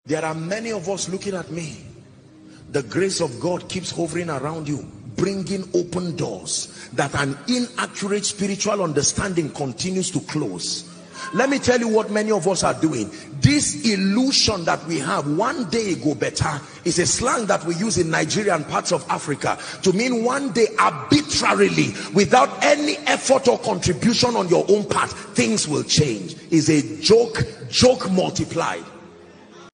There are many of us looking at me. The grace of God keeps hovering around you, bringing open doors that an inaccurate spiritual understanding continues to close. Let me tell you what many of us are doing. This illusion that we have, one day go better, is a slang that we use in Nigeria and parts of Africa to mean one day arbitrarily, without any effort or contribution on your own part, things will change. Is a joke multiplied.